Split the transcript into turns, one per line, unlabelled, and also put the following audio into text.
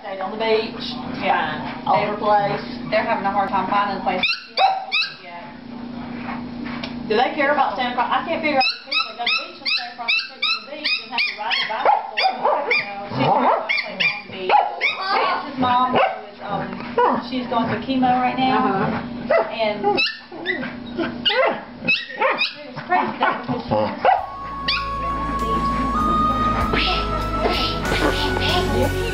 stayed on the beach.
Yeah.
Older place.
They're having a hard time finding a place.
Do they care about standing across? I can't figure out the people that go to the beach and stand across the street from the beach and have to ride their bicycle. She's trying to play on the beach. Chance's mom is, she's going through chemo right now. And it's crazy though because she's